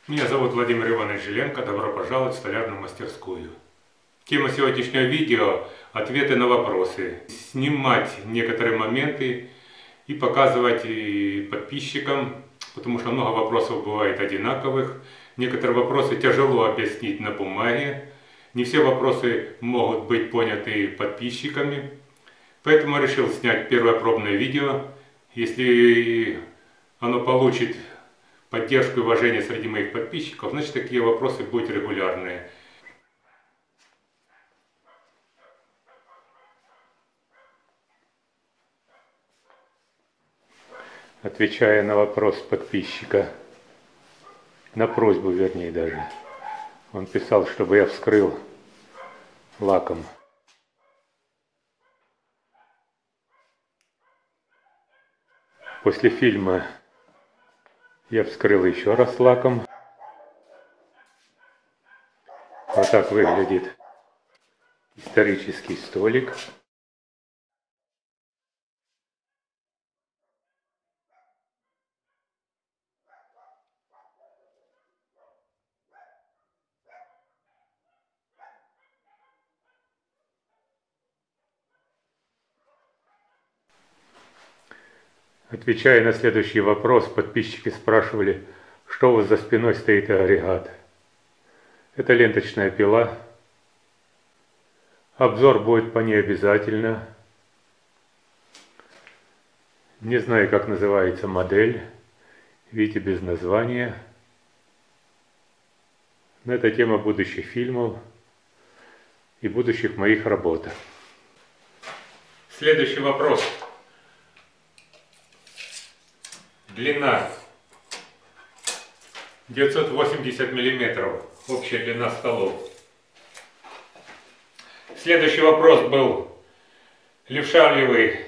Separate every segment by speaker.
Speaker 1: Меня зовут Владимир Иванович Жиленко. Добро пожаловать в столярную мастерскую. Тема сегодняшнего видео – ответы на вопросы. Снимать некоторые моменты и показывать и подписчикам, потому что много вопросов бывает одинаковых. Некоторые вопросы тяжело объяснить на бумаге. Не все вопросы могут быть поняты подписчиками. Поэтому решил снять первое пробное видео. Если оно получит поддержку и уважение среди моих подписчиков, значит такие вопросы будут регулярные. Отвечая на вопрос подписчика, на просьбу вернее даже, он писал, чтобы я вскрыл лаком. После фильма я вскрыл еще раз лаком. Вот так выглядит исторический столик. Отвечая на следующий вопрос, подписчики спрашивали, что у вас за спиной стоит агрегат. Это ленточная пила. Обзор будет по ней обязательно. Не знаю, как называется модель. Видите, без названия. Но это тема будущих фильмов и будущих моих работ. Следующий вопрос. Длина 980 мм, общая длина столов. Следующий вопрос был, левша ли вы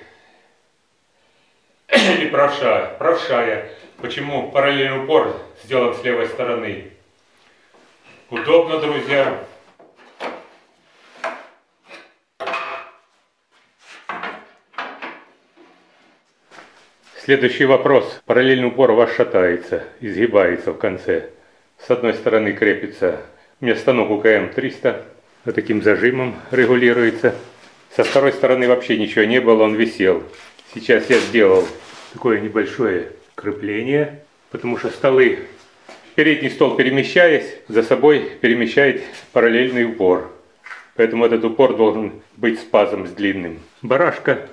Speaker 1: или правша? Правшая. Почему параллельный упор сделан с левой стороны? Удобно, друзья. Следующий вопрос. Параллельный упор у вас шатается, изгибается в конце. С одной стороны крепится, у меня станок УКМ-300, вот таким зажимом регулируется. Со второй стороны вообще ничего не было, он висел. Сейчас я сделал такое небольшое крепление, потому что столы, передний стол перемещаясь, за собой перемещает параллельный упор. Поэтому этот упор должен быть с пазом, с длинным. Барашка.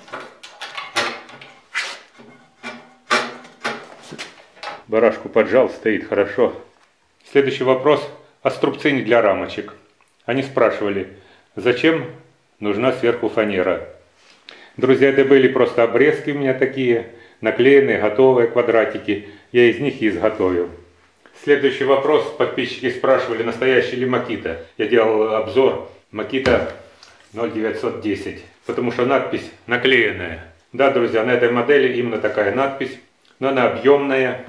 Speaker 1: Барашку поджал, стоит хорошо. Следующий вопрос о струбцине для рамочек. Они спрашивали, зачем нужна сверху фанера. Друзья, это были просто обрезки у меня такие, наклеенные, готовые квадратики. Я из них и изготовил. Следующий вопрос. Подписчики спрашивали, настоящий ли Makita. Я делал обзор Makita 0910, потому что надпись наклеенная. Да, друзья, на этой модели именно такая надпись, но она объемная.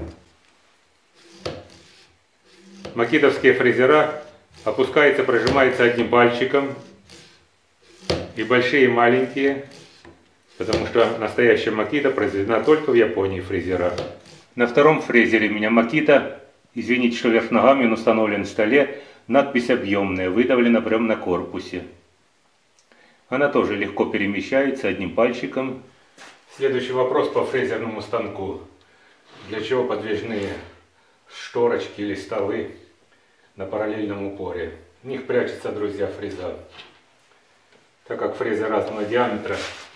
Speaker 1: Макитовские фрезера опускаются, прожимаются одним пальчиком. И большие, и маленькие. Потому что настоящая Makita произведена только в Японии фрезера. На втором фрезере у меня Makita. Извините, что вверх ногами он установлен в столе. Надпись объемная, выдавлена прямо на корпусе. Она тоже легко перемещается одним пальчиком. Следующий вопрос по фрезерному станку. Для чего подвижные шторочки или столы на параллельном упоре? В них прячется, друзья, фреза. Так как фреза разного диаметра,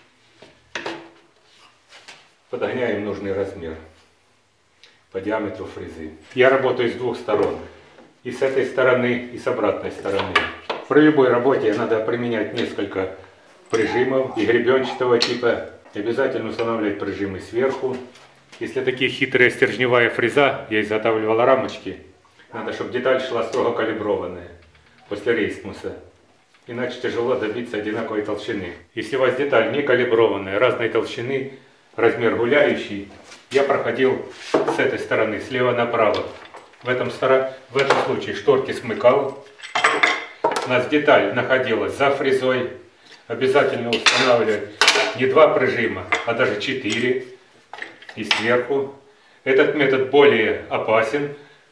Speaker 1: подгоняем нужный размер по диаметру фрезы. Я работаю с двух сторон. И с этой стороны, и с обратной стороны. При любой работе надо применять несколько прижимов и гребенчатого типа. Обязательно устанавливать прижимы сверху. Если такие хитрые стержневая фреза, я изготавливал рамочки, надо, чтобы деталь шла строго калиброванная после рейсмуса. Иначе тяжело добиться одинаковой толщины. Если у вас деталь не калиброванная, разной толщины, размер гуляющий, я проходил с этой стороны, слева направо. В этом случае шторки смыкал. У нас деталь находилась за фрезой. Обязательно устанавливать не 2 прижима, а даже 4. И сверху. Этот метод более опасен,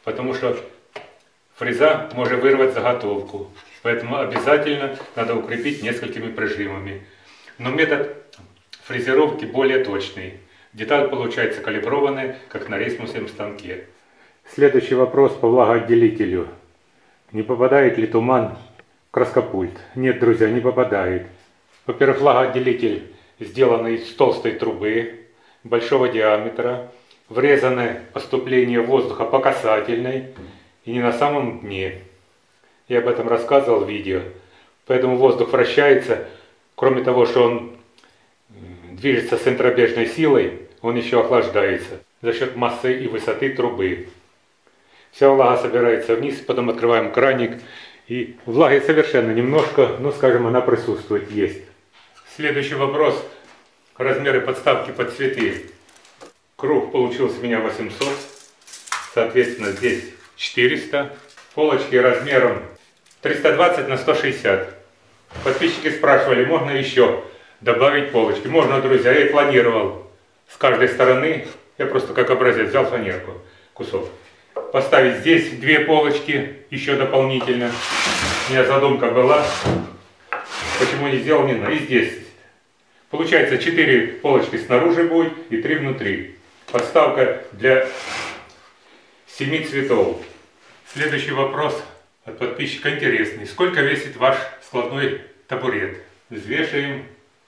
Speaker 1: потому что фреза может вырвать заготовку. Поэтому обязательно надо укрепить несколькими прижимами. Но метод фрезеровки более точный. Деталь получается калиброванная, как на рейсмусовом станке. Следующий вопрос по влагоотделителю. Не попадает ли туман в краскопульт? Нет, друзья, не попадает. Во-первых, влагоотделитель сделанный из толстой трубы большого диаметра, врезанное поступление воздуха по касательной и не на самом дне. Я об этом рассказывал в видео. Поэтому воздух вращается, кроме того, что он движется центробежной силой, он еще охлаждается за счет массы и высоты трубы. Вся влага собирается вниз, потом открываем краник, и влаги совершенно немножко, но, скажем, она присутствует, есть. Следующий вопрос. Размеры подставки под цветы. Круг получился у меня 800, соответственно, здесь 400. Полочки размером 320 на 160. Подписчики спрашивали, можно еще добавить полочки. Можно, друзья, я и планировал с каждой стороны, я просто как образец взял фанерку, кусок. Поставить здесь 2 полочки еще дополнительно. У меня задумка была, почему не сделал не и здесь. Получается 4 полочки снаружи будет и 3 внутри. Подставка для 7 цветов. Следующий вопрос от подписчика интересный. Сколько весит ваш складной табурет? Взвешиваем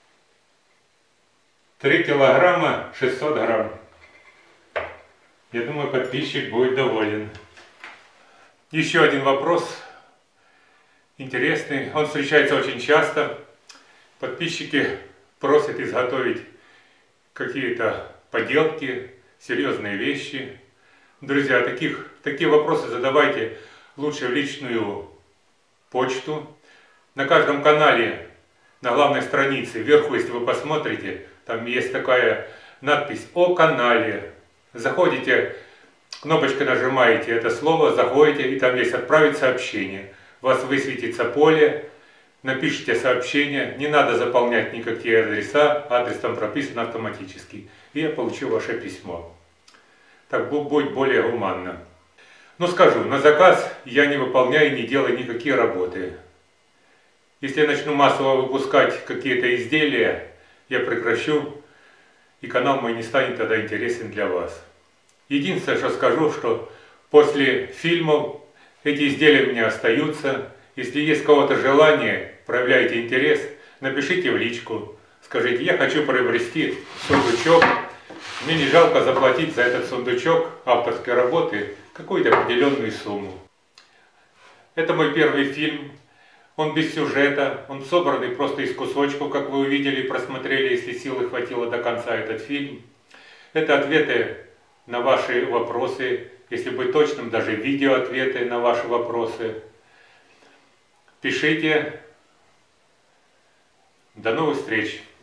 Speaker 1: 3 килограмма 600 грамм. Я думаю, подписчик будет доволен. Еще один вопрос интересный. Он встречается очень часто. Подписчики просят изготовить какие-то поделки, серьезные вещи. Друзья, такие вопросы задавайте лучше в личную почту. На каждом канале, на главной странице, вверху, если вы посмотрите, там есть такая надпись «О канале». Заходите, кнопочкой нажимаете это слово, заходите, и там есть «Отправить сообщение». У вас высветится поле, напишите сообщение, не надо заполнять никакие адреса, адрес там прописан автоматически. И я получу ваше письмо. Так будет более гуманно. Но скажу, на заказ я не выполняю, не делаю никакие работы. Если я начну массово выпускать какие-то изделия, я прекращу, и канал мой не станет тогда интересен для вас. Единственное, что скажу, что после фильмов эти изделия у меня остаются. Если есть у кого-то желание, проявляйте интерес, напишите в личку, скажите, я хочу приобрести сундучок, мне не жалко заплатить за этот сундучок авторской работы какую-то определенную сумму. Это мой первый фильм, он без сюжета, он собранный просто из кусочков, как вы увидели и просмотрели, если силы хватило до конца этот фильм. Это ответы на ваши вопросы, если быть точным, даже видеоответы на ваши вопросы. Пишите. До новых встреч!